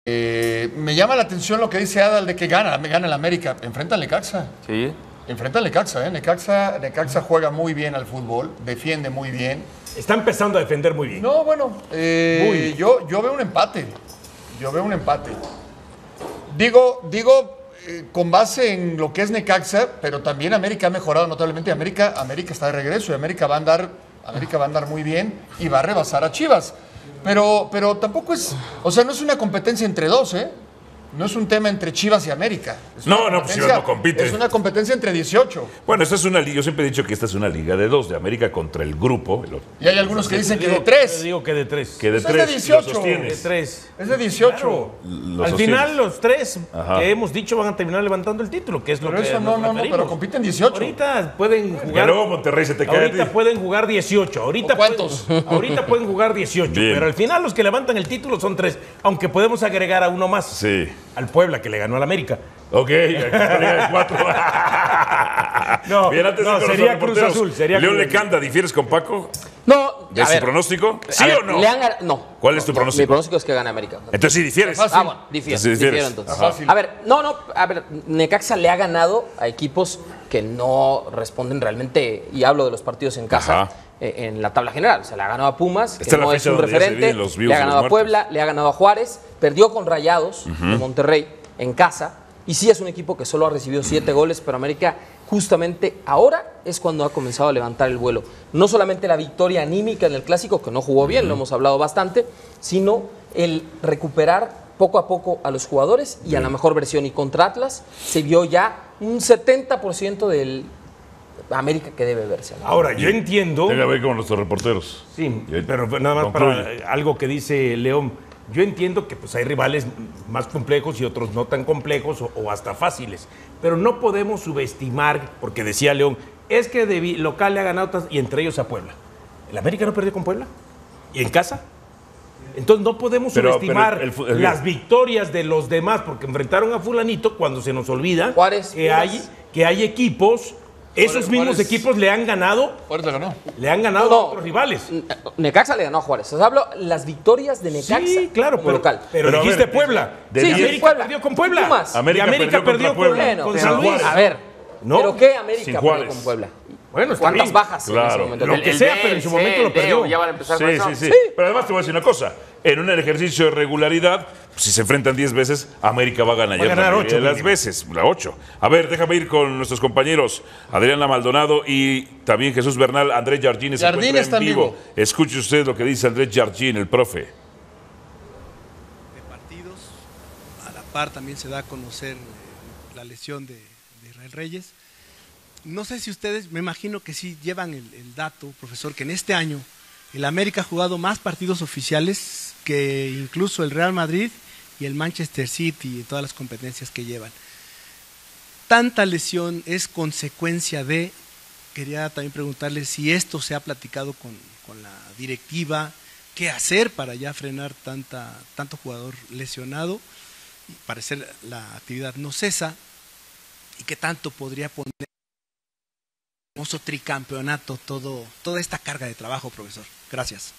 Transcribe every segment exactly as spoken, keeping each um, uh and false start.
Eh, me llama la atención lo que dice Adal de que gana, me gana el América. Enfrenta al Necaxa. Sí. Enfrenta al Necaxa, ¿eh? Necaxa, Necaxa juega muy bien al fútbol, defiende muy bien. Está empezando a defender muy bien. No, bueno, eh, Muy bien. yo, yo veo un empate. Yo veo un empate. Digo, digo eh, con base en lo que es Necaxa, pero también América ha mejorado notablemente. América, América está de regreso y América va a andar, América va a andar muy bien y va a rebasar a Chivas. Pero, pero tampoco es, o sea, no es una competencia entre dos, ¿eh? No es un tema entre Chivas y América. Es No, una no, pues competencia- Chivas no compite. Es una competencia entre dieciocho. Bueno, esta es una liga, yo siempre he dicho que esta es una liga de dos, de América contra el grupo. el- Y hay algunos que dicen que de Digo- tres. Digo que de tres. Que de Pues es de tres dieciocho. lo sostienes. De tres. Es de dieciocho. Lo Al sostienes. final los tres Ajá. que hemos dicho van a terminar levantando el título, que es lo Pero que eso no, nos no, no, referimos. pero compiten dieciocho. Ahorita pueden Que jugar. luego Monterrey se te cae. a Ahorita ti. pueden jugar dieciocho. Ahorita ¿O cuántos? Pueden, ahorita pueden jugar dieciocho. Bien. Pero al final los que levantan el título son tres. Aunque podemos agregar a uno más. Sí. Al Puebla, que le ganó al América. Ok, aquí está liga de cuatro. No, Bien, antes no, de con los sería Cruz reporteros. Azul, sería León Cruz Azul. Lecanda, ¿difieres con Paco? No, ¿De a su ver, pronóstico? ¿Sí a ver, o no? le han gan- no. ¿Cuál es tu No, pronóstico? Mi pronóstico es que gane América. Entonces sí difieres. Fácil. Ah, bueno, difiero, Sí, difieres. difiero entonces. Ajá. Fácil. A ver, no, no, a ver, Necaxa le ha ganado a equipos que no responden realmente, y hablo de los partidos en casa, Ajá. eh, en la tabla general. Se le ha ganado a Pumas, que Esta es la no es fecha un donde ya se referente, viven los vivos le ha y los ganado a muertos. Puebla, le ha ganado a Juárez, perdió con Rayados de Monterrey en casa, y sí es un equipo que solo ha recibido siete goles, pero América justamente ahora es cuando ha comenzado a levantar el vuelo. No solamente la victoria anímica en el Clásico, que no jugó bien, lo hemos hablado bastante, sino el recuperar poco a poco a los jugadores y a la mejor versión. Y contra Atlas se vio ya un setenta por ciento del América que debe verse, ¿no? Ahora, yo entiendo. Tenga que ver con nuestros reporteros. Sí, Y ahí pero nada más concluye. para algo que dice León. Yo entiendo que pues hay rivales más complejos y otros no tan complejos o, o hasta fáciles, pero no podemos subestimar, porque decía León, es que de vi- local le ha ganado otras- y entre ellos a Puebla. ¿El América no perdió con Puebla? ¿Y en casa? Entonces no podemos Pero- subestimar pero el fu- el- las victorias de los demás, porque enfrentaron a fulanito cuando se nos olvida Juárez, que, Pumas. hay, que hay equipos, esos Juárez- mismos Juárez- equipos le han ganado, Juárez le ganó. le han ganado No, a no. otros rivales. Necaxa le ganó a Juárez. O sea, hablo las victorias de Necaxa Sí, claro, como pero, local. pero Pero a dijiste ver, Puebla. de Sí, diez- América Puebla. perdió con Puebla. Pumas. América y América perdió perdió, contra con, Puebla. Bueno, con pero, San Luis. a ver, ¿No? ¿pero qué América Sin perdió Juárez. con Puebla? Bueno, está ¿Cuántas bien. bajas en Claro. ese momento? Lo que sea, pero en su momento lo perdió. Ya van a empezar Sí, con eso. sí, sí, Pero además te voy a decir una cosa. En un ejercicio de regularidad, si se enfrentan diez veces, América va a ganar Va a ya ganar la ocho, mayoría de las mínimo. veces, la ocho. A ver, déjame ir con nuestros compañeros Adriana Maldonado y también Jesús Bernal. Andrés Jardín se Jardín encuentra está en vivo. Escuche usted lo que dice Andrés Jardín, el profe. de partidos. A la par también se da a conocer eh, la lesión de, de Israel Reyes. No sé si ustedes, me imagino que sí llevan el, el dato, profesor, que en este año el América ha jugado más partidos oficiales que incluso el Real Madrid y el Manchester City en todas las competencias que llevan. Tanta lesión es consecuencia de, quería también preguntarle si esto se ha platicado con, con la directiva, qué hacer para ya frenar tanta, tanto jugador lesionado, y parecer la actividad no cesa, y qué tanto podría poner el famoso tricampeonato todo, toda esta carga de trabajo, profesor. Gracias.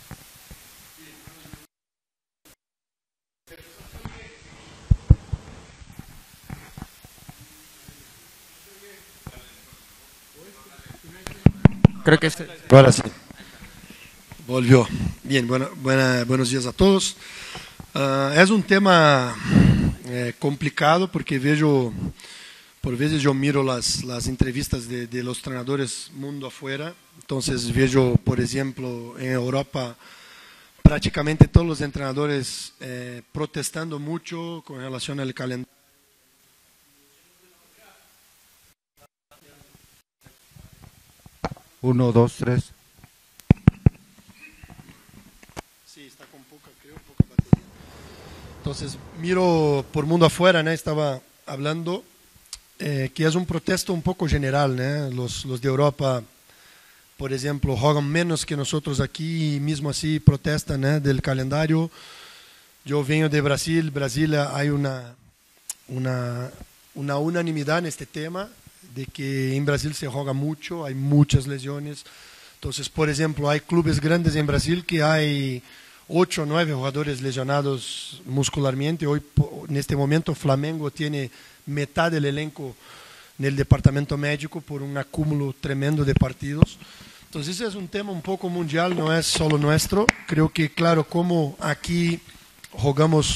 Creo que este. Ahora sí. Volvió. Bien, bueno, buena- buenos días a todos. Ah, es un tema eh, complicado porque veo, por veces yo miro las, las entrevistas de, de los entrenadores mundo afuera, entonces veo, por ejemplo, en Europa prácticamente todos los entrenadores eh, protestando mucho con relación al calendario. Uno, dos, tres. Sí, está con poca, creo, poca batería. Entonces, miro por mundo afuera, ¿no? Estaba hablando eh, que es un protesto un poco general, ¿no? Los, los de Europa, por ejemplo, juegan menos que nosotros aquí y mismo así protestan, ¿no? Del calendario. Yo vengo de Brasil, Brasil hay una, una, una unanimidad en este tema, de que en Brasil se juega mucho, hay muchas lesiones. Entonces, por ejemplo, hay clubes grandes en Brasil que hay ocho o nueve jugadores lesionados muscularmente. Hoy, en este momento, Flamengo tiene mitad del elenco en el departamento médico por un acúmulo tremendo de partidos. Entonces es un tema un poco mundial, no es solo nuestro. Creo que, claro, como aquí jugamos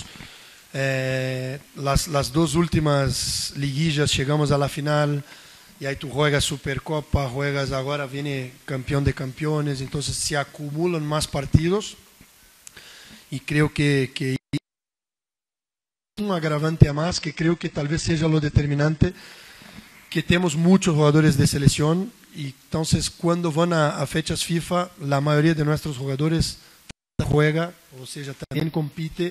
eh, las, las dos últimas liguillas, llegamos a la final, y ahí tú juegas Supercopa, juegas, ahora viene campeón de campeones, entonces se acumulan más partidos, y creo que, que un agravante a más, que creo que tal vez sea lo determinante, que tenemos muchos jugadores de selección, y entonces cuando van a, a fechas FIFA, la mayoría de nuestros jugadores juega, o sea, también compite,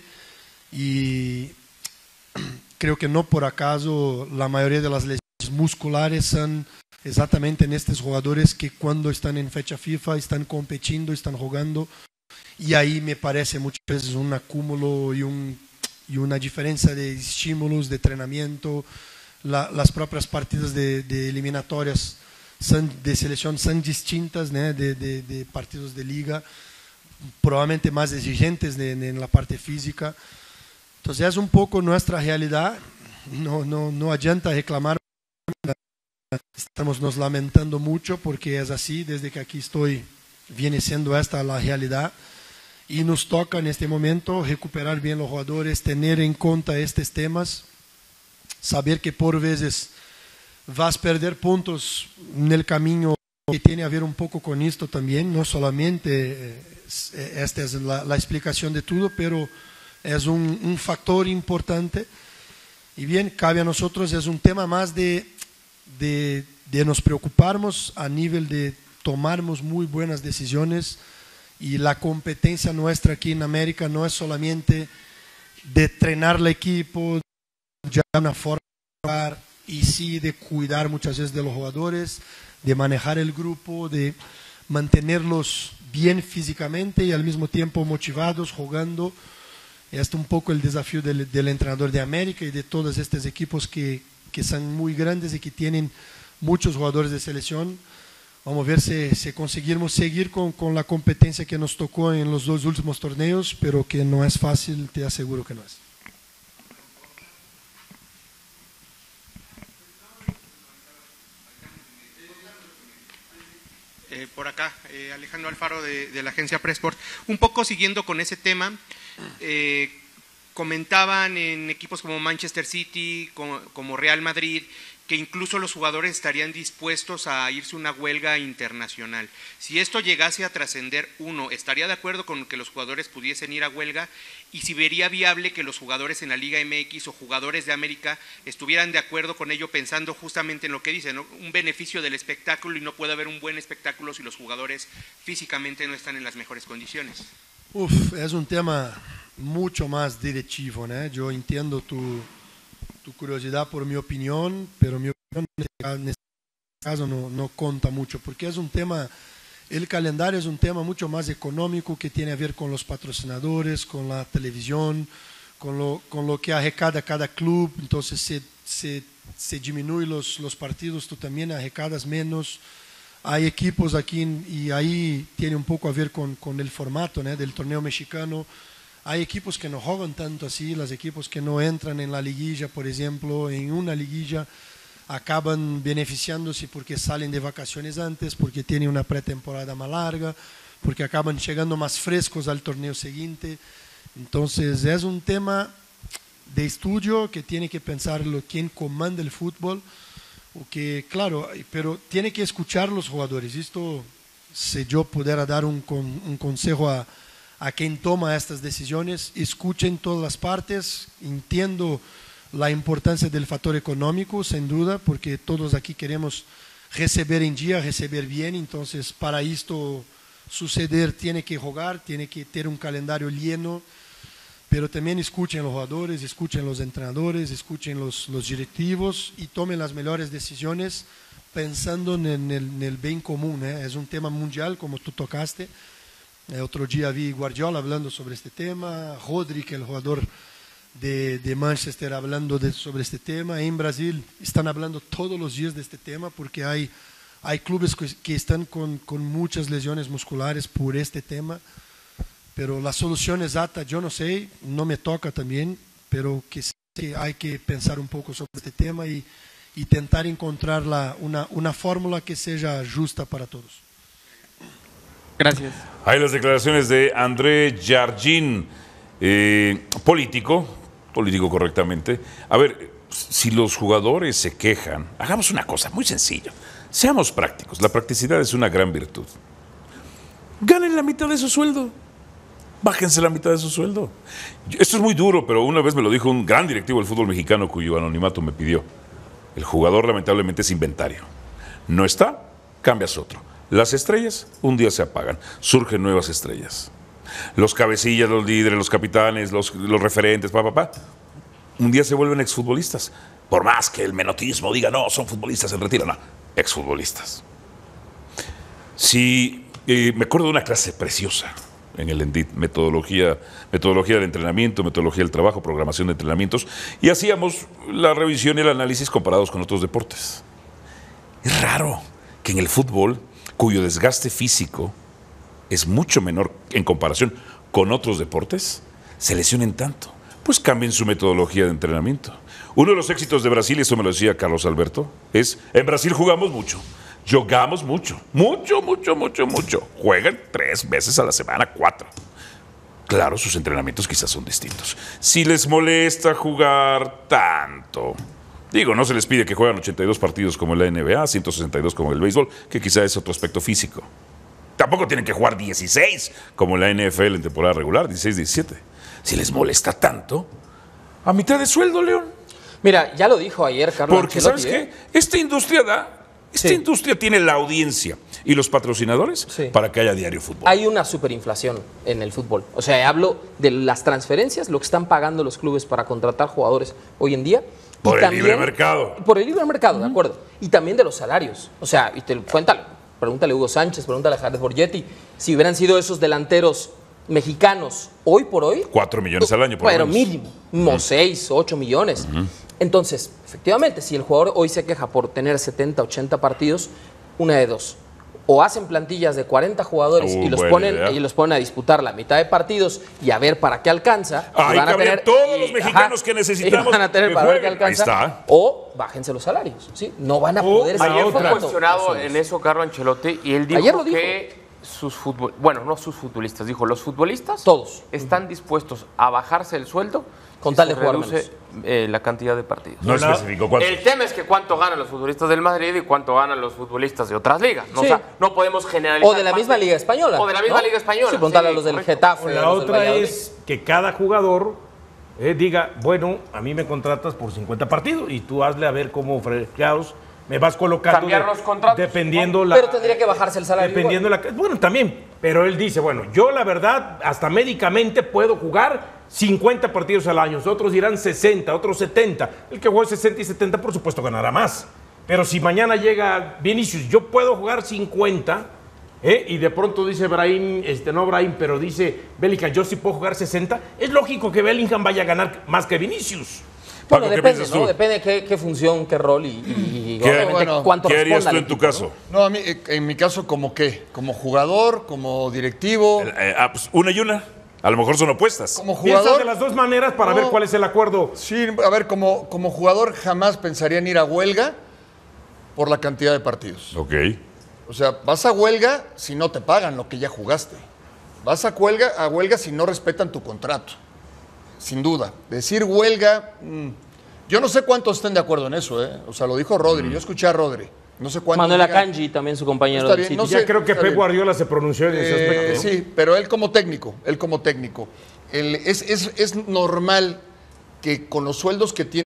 y creo que no por acaso la mayoría de las lesiones musculares son exactamente en estos jugadores que cuando están en fecha FIFA están compitiendo, están jugando, y ahí me parece muchas veces un acúmulo y, un, y una diferencia de estímulos, de entrenamiento. La, las propias partidas de, de eliminatorias son, de selección son distintas, ¿no? de, de, de partidos de liga, probablemente más exigentes de, de, en la parte física. Entonces es un poco nuestra realidad, no, no, no adianta reclamar, estamos nos lamentando mucho porque es así, desde que aquí estoy viene siendo esta la realidad, y nos toca en este momento recuperar bien los jugadores, tener en cuenta estos temas, saber que por veces vas a perder puntos en el camino, que tiene a ver un poco con esto también, no solamente esta es la, la explicación de todo, pero es un, un factor importante. Y bien, cabe a nosotros, es un tema más de, de, de nos preocuparnos a nivel de tomarmos muy buenas decisiones, y la competencia nuestra aquí en América no es solamente de entrenar el equipo, ya una forma de jugar, y sí de cuidar muchas veces de los jugadores, de manejar el grupo, de mantenerlos bien físicamente y al mismo tiempo motivados, jugando. Este es un poco el desafío del, del entrenador de América y de todos estos equipos que, que son muy grandes y que tienen muchos jugadores de selección. Vamos a ver si, si conseguimos seguir con, con la competencia que nos tocó en los dos últimos torneos, pero que no es fácil, te aseguro que no es. Eh, por acá, eh, Alejandro Alfaro de, de la agencia Pressport. Un poco siguiendo con ese tema, eh, comentaban en equipos como Manchester City, como, como Real Madrid, que incluso los jugadores estarían dispuestos a irse a una huelga internacional. Si esto llegase a trascender, uno, ¿estaría de acuerdo con que los jugadores pudiesen ir a huelga? Y si vería viable que los jugadores en la Liga M X o jugadores de América estuvieran de acuerdo con ello, pensando justamente en lo que dicen, ¿no? Un beneficio del espectáculo, y no puede haber un buen espectáculo si los jugadores físicamente no están en las mejores condiciones. Uf, es un tema mucho más directivo, ¿no? Yo entiendo tu, tu curiosidad por mi opinión, pero mi opinión en este caso no, no conta mucho, porque es un tema, el calendario es un tema mucho más económico, que tiene a ver con los patrocinadores, con la televisión, con lo, con lo que arrecada cada club. Entonces se, se, se disminuyen los, los partidos, tú también arrecadas menos. Hay equipos aquí, y ahí tiene un poco a ver con, con el formato, ¿no? del torneo mexicano. Hay equipos que no juegan tanto así, los equipos que no entran en la liguilla, por ejemplo, en una liguilla acaban beneficiándose porque salen de vacaciones antes, porque tienen una pretemporada más larga, porque acaban llegando más frescos al torneo siguiente. Entonces es un tema de estudio que tiene que pensarlo quien comanda el fútbol, o que, claro, pero tiene que escuchar los jugadores. Esto, si yo pudiera dar un, un consejo a a quien toma estas decisiones, escuchen todas las partes. Entiendo la importancia del factor económico, sin duda, porque todos aquí queremos recibir en día, recibir bien. Entonces, para esto suceder, tiene que jugar, tiene que tener un calendario lleno, pero también escuchen los jugadores, escuchen los entrenadores, escuchen los, los directivos, y tomen las mejores decisiones pensando en el, en el bien común, ¿eh? Es un tema mundial, como tú tocaste. El otro día vi Guardiola hablando sobre este tema, Rodri, el jugador de, de Manchester, hablando de, sobre este tema. En Brasil están hablando todos los días de este tema, porque hay, hay clubes que, que están con, con muchas lesiones musculares por este tema. pero la solución exacta yo no sé, no me toca también, pero que sí que hay que pensar un poco sobre este tema y, y tentar encontrar la, una, una fórmula que sea justa para todos. Gracias. Hay las declaraciones de André Jardín, eh, político, político correctamente. A ver, si los jugadores se quejan, hagamos una cosa muy sencilla. Seamos prácticos. La practicidad es una gran virtud. Ganen la mitad de su sueldo. Bájense la mitad de su sueldo. Esto es muy duro, pero una vez me lo dijo un gran directivo del fútbol mexicano cuyo anonimato me pidió. El jugador lamentablemente es inventario. No está, cambias otro. Las estrellas un día se apagan, surgen nuevas estrellas. Los cabecillas, los líderes, los capitanes, los, los referentes, pa, pa, pa, un día se vuelven exfutbolistas. Por más que el menotismo diga, no, son futbolistas en retiro, no, exfutbolistas. Sí, eh, me acuerdo de una clase preciosa en el ENDIT, metodología, metodología del entrenamiento, metodología del trabajo, programación de entrenamientos, y hacíamos la revisión y el análisis comparados con otros deportes. Es raro que en el fútbol, cuyo desgaste físico es mucho menor en comparación con otros deportes, se lesionen tanto. Pues cambien su metodología de entrenamiento. Uno de los éxitos de Brasil, y eso me lo decía Carlos Alberto, es, en Brasil jugamos mucho, jugamos mucho, mucho, mucho, mucho, mucho. Juegan tres veces a la semana, cuatro. Claro, sus entrenamientos quizás son distintos. Si les molesta jugar tanto, digo, no se les pide que jueguen ochenta y dos partidos como en la N B A, ciento sesenta y dos como en el béisbol, que quizás es otro aspecto físico. Tampoco tienen que jugar dieciséis como en la N F L en temporada regular, dieciséis, diecisiete. Si les molesta tanto, a mitad de sueldo, León. Mira, ya lo dijo ayer Carlos Porque, Ancelotti, ¿sabes ¿eh? qué? Esta industria da, esta Sí. industria tiene la audiencia y los patrocinadores Sí. para que haya diario fútbol. Hay una superinflación en el fútbol. O sea, hablo de las transferencias, lo que están pagando los clubes para contratar jugadores hoy en día. Y Por el también- libre mercado. Por el libre mercado, de acuerdo. Y también de los salarios. O sea, y te cuéntale, pregúntale a Hugo Sánchez, pregúntale a Jared Borgetti, si hubieran sido esos delanteros mexicanos hoy por hoy. Cuatro millones al año, por lo Pero menos. mínimo, como seis, ocho millones. Entonces, efectivamente, si el jugador hoy se queja por tener setenta, ochenta partidos, una de dos. O hacen plantillas de cuarenta jugadores Uh, y, los buena ponen, idea. y los ponen a disputar la mitad de partidos y a ver para qué alcanza. y Ahí van a cabrían tener- todos y- los mexicanos que necesitamos y van a tener que para ver qué jueguen. Ahí alcanza. está. O bájense los salarios. ¿sí? No van a O poder la seguir Ayer fue otra. jugando. cuestionado en eso Carlo Ancelotti y él dijo, Ayer lo dijo. que sus fútbol, bueno, no sus futbolistas, dijo, los futbolistas Todos. están dispuestos a bajarse el sueldo Con si tal se de jugar reduce eh, la cantidad de partidos. No especificó cuánto. El tema es que cuánto ganan los futbolistas del Madrid y cuánto ganan los futbolistas de otras ligas. ¿no? Sí. O sea, no podemos generalizar. O de la misma cuánto- Liga Española. O de la misma ¿no? Liga Española. Sí, preguntarle sí, a los del correcto. Getafe. O a la los del otra Valladolid. es que cada jugador eh, diga, bueno, a mí me contratas por cincuenta partidos y tú hazle a ver cómo fregados me vas colocando. Cambiar de- los contratos, Dependiendo la. Pero tendría que bajarse el salario Dependiendo la. Bueno, también. Pero él dice, bueno, yo la verdad, hasta médicamente puedo jugar cincuenta partidos al año. Otros dirán sesenta, otros setenta. El que juegue sesenta y setenta, por supuesto, ganará más. Pero si mañana llega Vinicius, yo puedo jugar cincuenta. ¿Eh? Y de pronto dice Brahim, este, no Brahim, pero dice Bellingham, yo sí puedo jugar sesenta. Es lógico que Bellingham vaya a ganar más que Vinicius. Bueno, Paco, ¿qué depende, piensas ¿no? tú? Depende qué, qué función, qué rol y, y ¿Qué- obviamente bueno, cuánto ¿Qué harías responda tú al en tu equipo, caso? No, a mí, eh, en mi caso, ¿como qué? ¿Como jugador? ¿Como directivo? Eh, ah, pues, una y una. A lo mejor son opuestas. ¿Como Piensas jugador? de las dos maneras para No. ver cuál es el acuerdo. Sí, a ver, como, como jugador jamás pensaría en ir a huelga por la cantidad de partidos. Ok. O sea, vas a huelga si no te pagan lo que ya jugaste. Vas a huelga, a huelga si no respetan tu contrato. Sin duda. Decir huelga, mm, yo no sé cuántos estén de acuerdo en eso, ¿eh? O sea, lo dijo Rodri, yo escuché a Rodri. No sé cuántos. Manuel digan- Akanji, también su compañero Está del bien, City. no Ya sé, creo que está Pep bien. Guardiola se pronunció en ese Eh, aspecto. ¿no? sí, pero él como técnico, él como técnico. El- es, es, es normal que con los sueldos que tiene